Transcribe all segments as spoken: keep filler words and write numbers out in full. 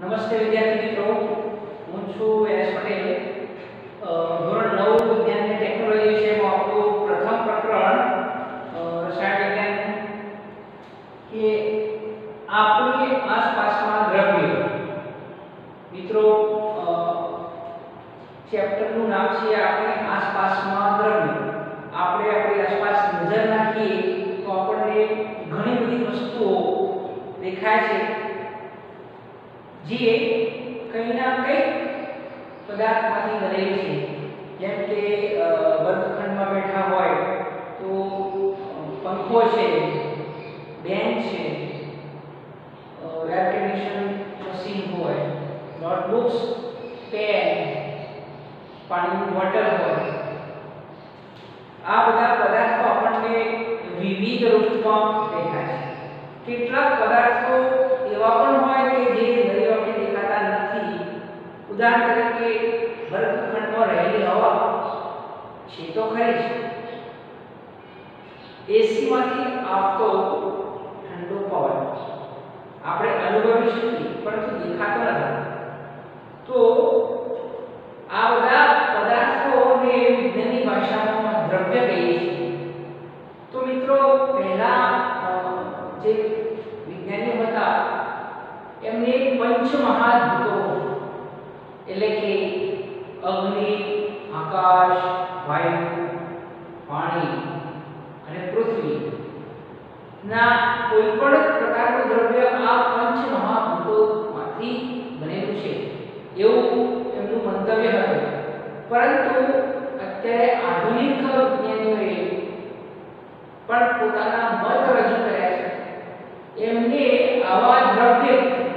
નમસ્તે વિદ્યાર્થી મિત્રો, હું છું એસ પટેલ. ધોરણ નવ વિજ્ઞાન અને ટેકનોલોજી વિષયમાં આપણું પ્રથમ પ્રકરણ રસાયણ વિજ્ઞાન કે આપણી આસપાસના દ્રવ્યો. મિત્રો, ચેપ્ટરનું નામ છે આપણી આસપાસમાં દ્રવ્યો. આપણે આપણી આસપાસ નજર નાખીએ તો આપણને ઘણી બધી વસ્તુઓ દેખાય છે જે કઈ ના કઈ પદાર્થમાંથી બનેલી છે. જેમ કે વર્ગખંડમાં બેઠા હોય તો પંખો છે, બેન્ચ છે, એર કન્ડિશન મશીન હોય, નોટબુક્સ, પેન, પાણીની બોટલ હોય. આ બધા પદાર્થો આપણને વિવિધ રૂપમાં દેખાય છે. કેટલાક પદાર્થો એવા પણ હોય કે જે નજરથી દેખાતા નથી. ઉદાહરણ તરીકે વર્ગખંડમાં રહેલી હવા છે તો ખરી જ, એસી માંથી આવતો ઠંડો પવન આપણે અનુભવી શકીએ પરંતુ દેખાતો નથી. તો આ બધા પદાર્થોને વિજ્ઞાનની ભાષામાં દ્રવ્ય કહીએ છીએ. તો મિત્રો, પહેલા જે વિજ્ઞાનીઓ હતા એમને પંચમહાભૂતો એટલે કે અગ્નિ, આકાશ, વાયુ, પાણી અને પૃથ્વી ના કોઈ પણ પ્રકારનું દ્રવ્ય આ પંચમહાભૂતોમાંથી બનેલું છે એવું એમનું મંતવ્ય હતું. પરંતુ અત્યારે આધુનિક વિજ્ઞાનીઓએ પણ પોતાના મત રજૂ કર્યા છે. એમને આવા દ્રવ્ય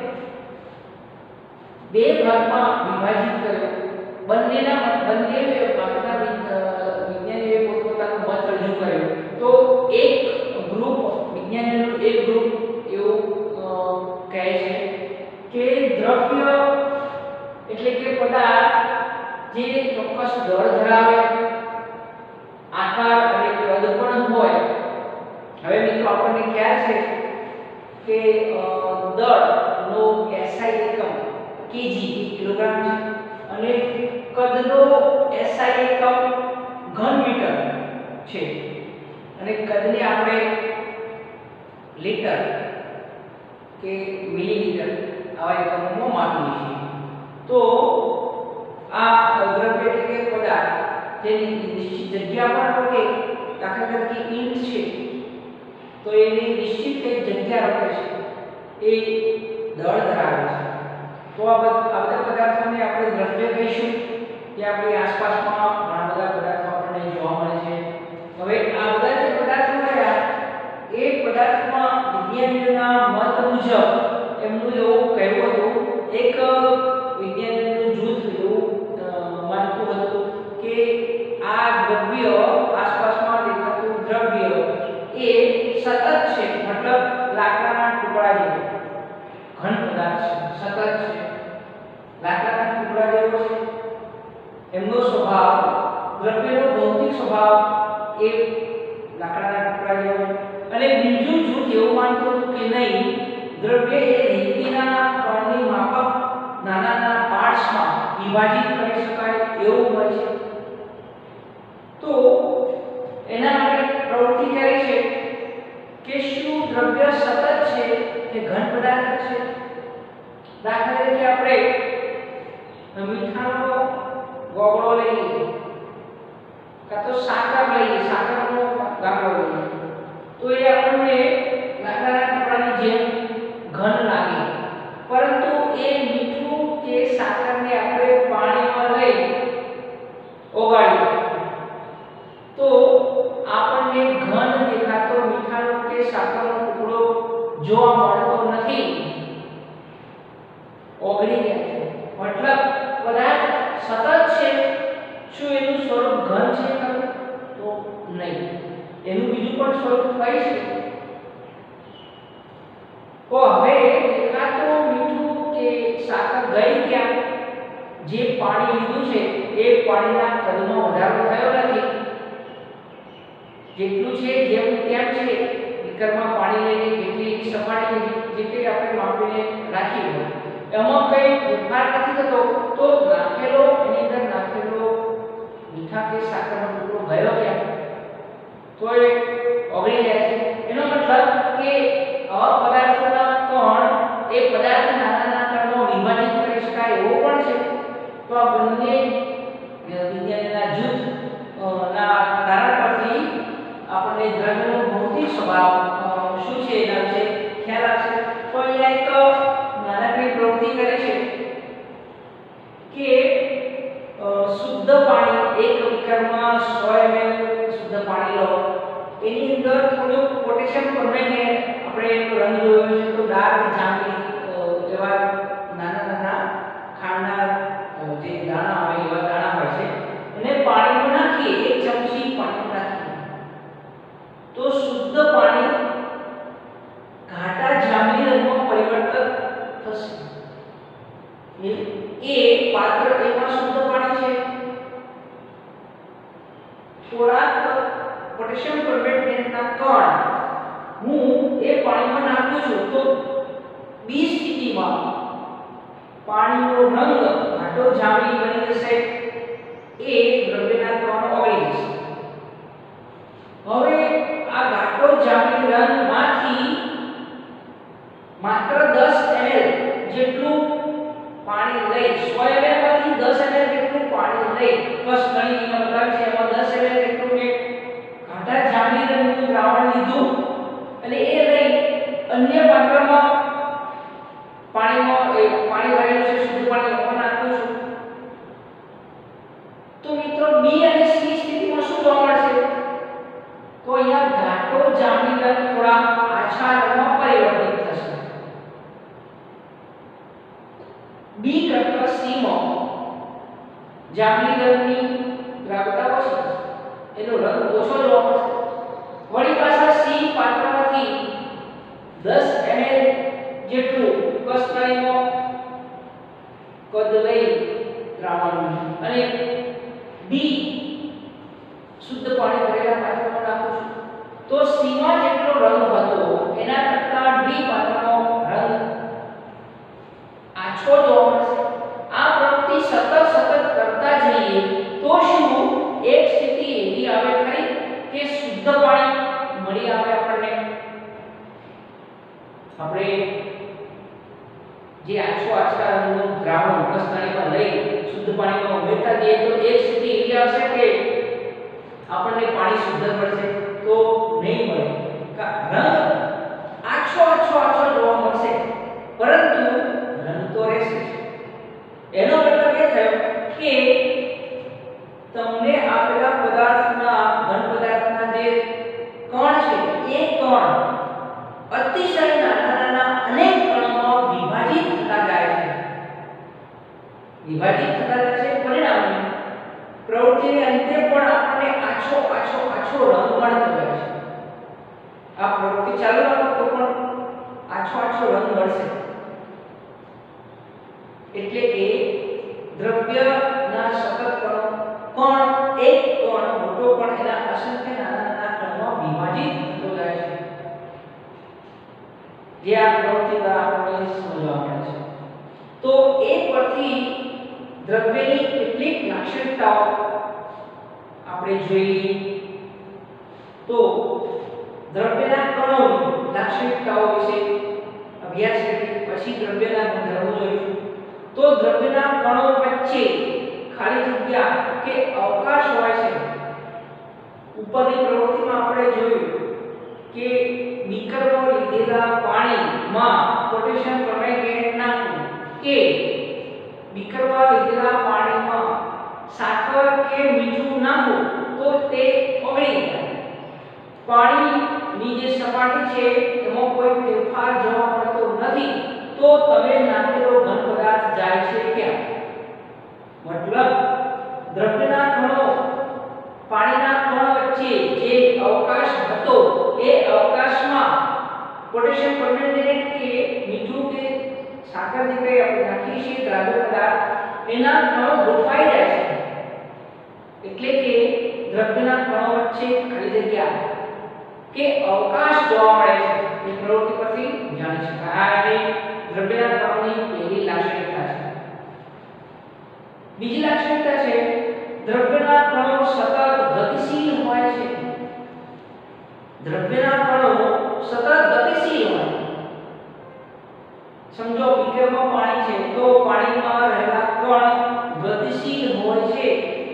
બે ભાગમાં વિભાજિત કર્યો. બંનેના બંને ભાગના વિજ્ઞાનીઓએ પોતપોતાનો મત રજૂ કર્યો. તો એક ગ્રુપ વિજ્ઞાનીઓનું એક ગ્રુપ એવું કહે છે કે દ્રવ્ય એટલે કે પદાર્થ જે ચોક્કસ દળ ધરાવે, આકાર અને કદ પણ હોય. હવે મિત્રો, આપણને ખ્યાલ છે કે દળનો એસઆઈ એકમ કેજી કિલોગ્રામ છે અને કદનો એસઆઈ એકમ ઘન મીટર છે અને કદને આપણે લીટર કે મિલીમીટર આવા એકમોમાં માપીએ છીએ. તો આ દ્રવ્ય એટલે કે પદાર્થ જેની નિશ્ચિત જગ્યા પર રોકે, દાખલા તરીકે ઈંટ છે તો એની નિશ્ચિત એક જગ્યા રોકે છે, એ દળ ધરાવે છે. તો આ બધા પદાર્થોને આપણે દ્રવ્ય કહીશું. જે આપણી આસપાસમાં ઘણા બધા પદાર્થો આપણને જોવા મળે છે. હવે આ બધા જે પદાર્થો રહ્યા એ પદાર્થમાં વિજ્ઞાનીઓના મત મુજબ એમનું એવું કહેવું હતું, એક વિજ્ઞાનીઓનું જૂથ એવું માનતું હતું કે આ દ્રવ્ય, આસપાસમાં દેખાતું દ્રવ્ય એ સતત છે. મતલબ લાકડાના ટુકડા જેવું ઘન પદાર્થ છે, સતત છે, લાકડાના ટુકડા જેવો છે. એમનો સ્વભાવ, દ્રવ્યનો ભૌતિક સ્વભાવ એ લાકડાના ટુકડા જેવો. અને બીજું જૂથ એવું માનતું હતું કે નહીં, દ્રવ્ય એ રેતીના કણની માફક નાના નાના પાર્ટ્સમાં વિભાજિત કરી શકાય એવું હોય છે. તો એના માટે પ્રવૃત્તિ કરી છે કે શું દ્રવ્ય સતત છે કે ઘન પદાર્થ છે. દાખલા તરીકે આપણે મીઠાનો ગોગળો લઈએ કાં તો સાકર લઈએ, સાકરનો ગાગળો લઈએ તો એ આપણને લાકડાના ટુકડાની જેમ ઘન લાગે. પરંતુ એ મીઠું કે સાકરને આપણે પાણીમાં લઈ ઓગાળીએ તો આપણને ઘન દેખાતો મીઠાનો કે સાકરનો ટુકડો જોવા મળતો નથી, ઓગળી જાય છે. મતલબ પદાર્થ સતત છે. શું એનું સ્વરૂપ ઘન છે? તો નહીં, એનું બીજું પણ સ્વરૂપ કઈ છે. તો હવે દેખાતો મીઠું કે સાકર ગઈ ક્યાં? જે પાણી લીધું છે એ પાણીના કદમાં વધારો થયો નથી. જેટલું છે જેમ ત્યાં છે, બીકરમાં પાણી લઈને જેટલી સપાટી જેટલી આપણે માપીને રાખી હોય એમાં કઈ ફેરફાર નથી થતો તો નાખેલો એની અંદર નાખેલો મીઠા કે સાકરનો ટુકડો ગયો ક્યાં તો એ ઓગળી જાય છે એનો મતલબ કે આવા પદાર્થોના કણ એ પદાર્થ નાના નાના કણમાં વિભાજિત કરી શકાય એવો પણ છે તો આ બંને વિજ્ઞાનના જૂથ ના કારણ પરથી આપણને દ્રવ્યનો ભૌતિક સ્વભાવ શું છે એના વિશે ખ્યાલ આવશે તો અહીંયા એક નાનકડી પ્રવૃત્તિ કરે છે કે શુદ્ધ પાણી એક લીટરમાં સો એમએલ શુદ્ધ પાણી લો એની અંદર થોડું પોટેશિયમ પરમેંગનેટ આપણે એનો રંગ જોયો છે તો ડાર્ક જાંબલી એવા નાના નાના ખાંડના જે દાણા આવે એવા દાણા હોય છે એને પાણીમાં નાખીએ એક ચમચી પાણીમાં નાખીએ તો શુદ્ધ પાણી ઘાટા જાંબલી રંગમાં પરિવર્તન થશે એ પાત્ર એમાં શુદ્ધ પાણી છે થોડાક પોટેશિયમ પરમેંગનેટના કણ હું એ પાણીમાં નાખું છું તો બી સ્થિતિમાં પાણીનો રંગ ઘાટો જાંબલી બની જશે એ દ્રવ્યના કણ ઓગળી જશે હવે આ ઘાટો જાંબલી રંગમાંથી માત્ર દસ એમએલ જેટલું પાણી લઈ સો એમએલ માંથી દસ એમએલ જેટલું પાણી લઈ બસ ગણિતનો મતલબ છે એમાં દસ એમએલ જેટલું કે ઘાટા જાંબલી રંગનું દ્રાવણ લીધું અને એ લઈ અન્ય પાત્રમાં પાણીમાં એ પાણી ભરેલું છે શુદ્ધ પાણી એમાં નાખું છું તો મિત્રો બી અને સી સ્થિતિમાં શું જોવા મળશે તો અહીંયા ઘાટો જાંબલી રંગ થોડા આછા રંગમાં પરિવર્તિત થશે બી કરતા સી માં જાંબલી રંગની દ્રાવ્યતા ઓછી એનો રંગ ઓછો જોવા મળશે વળી પાછા સી પાત્રમાંથી દસ એમએલ જેટલું કસ્તરીમાં કદ લઈ દ્રાવણ અને બી શુદ્ધ પાણી ભરેલા પાત્રમાં નાખું છું તો સી માં જેટલો રંગ હતો એના કરતા ડી પાત્રનો રંગ આછો જોવા મળશે આ પ્રવૃત્તિ સતત સતત કરતા જઈએ તો શું એક સ્થિતિ એવી આવે ખરી કે શુદ્ધ પાણી મળી આવે આપણને આપણે જે આછો આછા રંગનું દ્રાવણ કસ્તરીમાં લઈ શુદ્ધ પાણીમાં ઉમેરતા જઈએ તો એક સ્થિતિ એવી આવશે કે આપણને પાણી શુદ્ધ મળશે તો નહીં મળે રંગ આછો આછો આછો જોવા મળશે પરંતુ રંગ તો રહેશે એનો મતલબ એ થયો કે તમને આપેલા પદાર્થના ઘન પદાર્થના જે કણ છે એ કણ અતિશય નાના નાના અનેક કણોમાં વિભાજિત થતા જાય છે વિભાજિત થતા જાય છે પરિણામે પ્રવૃત્તિને અંતે પણ આપણને આછો આછો આછો રંગ મળતો જાય છે આ પ્રવૃત્તિ ચાલુ રાખો તો પણ આછો આછો રંગ મળશે એટલે કે દ્રવ્યના સતત કણો કણ એક કણ મોટો કણ એના અસંખ્ય નાના નાના કણોમાં વિભાજિત થતો જાય છે જે આ પ્રવૃત્તિ દ્વારા આપણને સમજવા મળે છે તો એ પરથી દ્રવ્યની કેટલીક લાક્ષણિકતાઓ આપણે જોઈએ તો દ્રવ્યના કણોની લાક્ષણિકતાઓ વિશે અભ્યાસ કરી પછી દ્રવ્યના ગુણધર્મો જોઈશું તો દ્રવ્યના કણો વચ્ચે ખાલી જગ્યા કે અવકાશ હોય છે ઉપરની પ્રવૃત્તિમાં આપણે જોયું કે બીકરમાં લીધેલા પાણીમાં પોટેશિયમ પરમેંગનેટ નાખવું કે બીકરમાં લીધેલા પાણીમાં સાકર કે મીઠું નાખવું તો તે ઓગળી જાય પાણીની જે સપાટી છે એમાં કોઈ ફેરફાર જોવા મળતો નથી તો તમે નાખેલો ઘન પદાર્થ જાય છે ક્યાં મતલબ દ્રવ્યના કણો પાણીના કણ વચ્ચે જે અવકાશ હતો એ અવકાશમાં પોટેશિયમ પરમેંગનેટ કે મીઠું કે સાકર જે કંઈ આપણે નાખીએ છીએ દ્રાવ્ય પદાર્થ એના કણો ગોઠવાઈ જાય છે એટલે કે દ્રવ્યના કણો વચ્ચે ખાલી જગ્યા કે અવકાશ જોવા મળે છે એ પ્રવૃત્તિ પરથી જાણી શકાય આ એની દ્રવ્યના કણોની પહેલી લાક્ષણિકતા બીજી લાક્ષણિકતા છે દ્રવ્યના કણો સતત ગતિશીલ હોય છે. દ્રવ્યના કણો સતત ગતિશીલ હોય. સમજો બીકરમાં પાણી છે તો પાણીમાં રહેલા કણ ગતિશીલ હોય છે.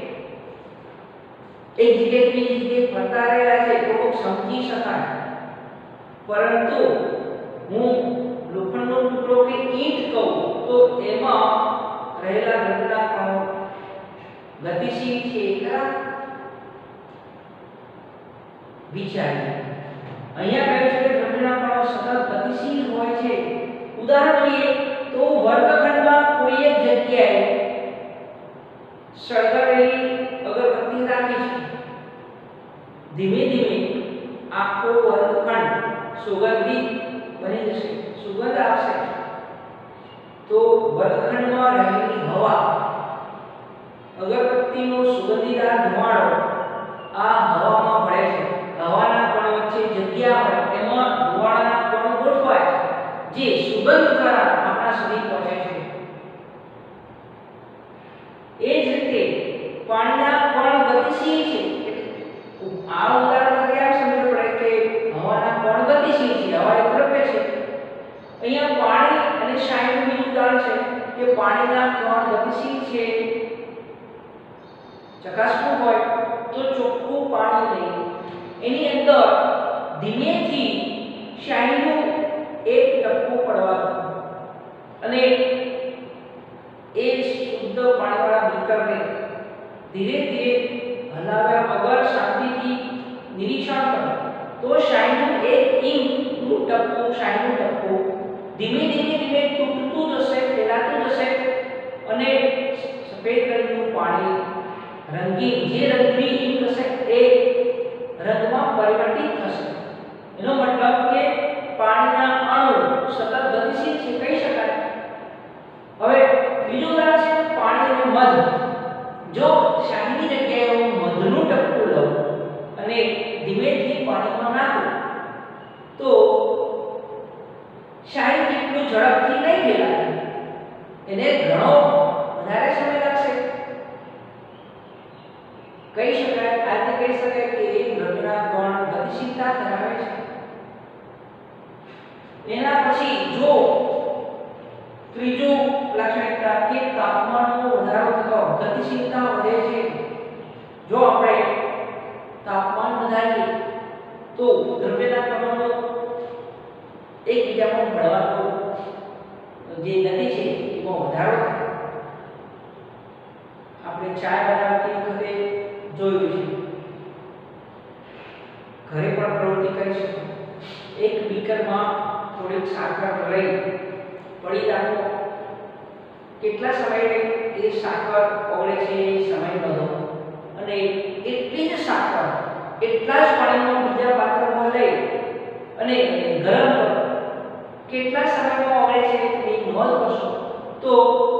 એક જગ્યાએ બીજી જગ્યાએ ફરતા રહેલા છે તો સમજી શકાય. પરંતુ હું લોખંડનો ટુકડો કે ઈંટ કહું તો એમાં રહેલા દ્રવ્યના કણો ગતિશીલ છે ખરા? વિચારીએ. અહીંયા કહ્યું છે કે દ્રવ્યના કણો સતત ગતિશીલ હોય છે. ઉદાહરણ જોઈએ તો વર્ગખંડમાં કોઈ એક જગ્યાએ સળગાવેલી અગરબત્તી રાખી છે. ધીમે ધીમે આખો વર્ગખંડ સુગંધિત બની જશે, સુગંધ આવશે. તો વર્ગખંડમાં રહેલી હવા, અગરબત્તીનો સુગંધીદાર ધુમાડો આ હવામાં ભળે છે. હવાના કણો વચ્ચે જગ્યા હોય એમાં ધુમાડાના કણો ગોઠવાય છે જે સુગંધ દ્વારા આપણા સુધી પહોંચે છે. એ જ રીતે પાણીના કણ ગતિશીલ છે. આ ઉદાહરણથી આમ સમજ પડે કે હવાના કણ ગતિશીલ છે, હવા એક દ્રવ્ય છે. અહીંયા પાણી અને શાયનું બીજું ઉદાહરણ છે કે પાણીના કણ ગતિશીલ છે. ચકાસવું હોય તો ચોખ્ખું પાણી લઈ એની અંદર ધીમેથી શાહીનું એક ટપકું પડવા દો અને એ શુદ્ધ પાણીવાળા બીકરને ધીરે ધીરે હલાવ્યા વગર શાંતિથી નિરીક્ષણ કરો તો શાહીનું એક ઇંચનું ટપકું, શાહીનું ટપકું ધીમે ધીમે ધીમે તૂટતું જશે, ફેલાતું જશે અને સફેદ રંગનું પાણી રંગીન, જે રંગની ઇંક હશે એ રંગમાં પરિવર્તિત થશે. એનો મતલબ કે પાણીના અણુ સતત ગતિશીલ છે કહી શકાય. હવે બીજું ઉદાહરણ છે પાણી અને મધ. જો શાહીની જગ્યાએ હું મધનું ટપકું લઉં અને ધીમેથી પાણીમાં નાખું તો શાહી જેટલું ઝડપથી નહીં ફેલાય, એને ઘણો વધારે સમય લાગશે. કહી શકાય આ રીતે કહી શકાય કે એક દ્રવ્યના કણ ગતિશીલતા ધરાવે છે. એના પછી જો ત્રીજું લાક્ષણિકતા કે તાપમાનનો વધારો થતો ગતિશીલતા વધે છે. જો આપણે તાપમાન વધારીએ તો દ્રવ્યના કણોનો એકબીજામાં ભળવાનો જે ગતિ છે એમાં વધારો થાય. આપણે ચા બનાવતી વખતે જોયું છે, ઘરે પણ પ્રવૃત્તિ કરી શકો. એક બીકરમાં થોડીક સાકર લઈ પડી રાખો. કેટલા સમયે એ સાકર ઓગળે છે એ સમય બધો અને એટલી જ સાકર એટલા જ પાણીમાં બીજા પાત્રમાં લઈ અને ગરમ કરો. કેટલા સમયમાં ઓગળે છે એ નોંધ કરશો તો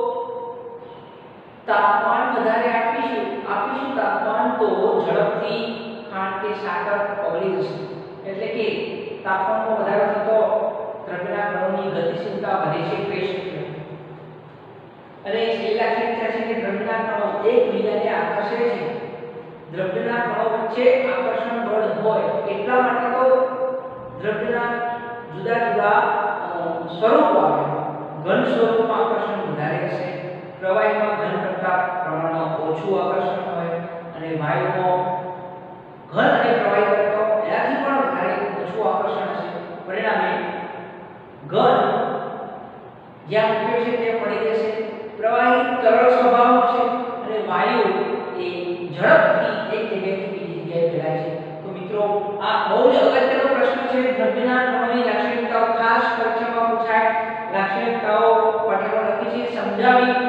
તાપમાન વધારે આપીશું આપીશું તાપમાન તો ઝડપથી ખાંડ કે સાકર ઓગળી જશે. એટલે કે તાપમાનમાં વધારો થતો દ્રવ્યના કણોની ગતિશીલતા વધે છે કહી શકીએ. અને છેલ્લી લાક્ષણિકતા છે કે દ્રવ્યના કણો એકબીજાને આકર્ષે છે. દ્રવ્યના કણો વચ્ચે આકર્ષણ બળ હોય એટલા માટે તો દ્રવ્યના જુદા જુદા સ્વરૂપ આવે. ઘન સ્વરૂપમાં આકર્ષણ વધારે હશે, પ્રવાહીમાં ઘન કરતાં પ્રમાણમાં ઓછું આકર્ષણ હોય અને વાયુમાં ઘન અને પ્રવાહી કરતો એનાથી પણ વધારે ઓછું આકર્ષણ હશે. પરિણામે ઘન જ્યાં મૂક્યો છે ત્યાં પડી જશે, પ્રવાહી તરલ સ્વભાવ હશે અને વાયુ એ ઝડપથી એક જગ્યાએથી બીજી જગ્યાએ ફેલાય છે. તો મિત્રો આ બહુ જ અગત્યનો પ્રશ્ન છે. દ્રવ્યના કણોની લાક્ષણિકતાઓ ખાસ પરીક્ષામાં પૂછાય. લાક્ષણિકતાઓ પટેલો લખી છે, સમજાવી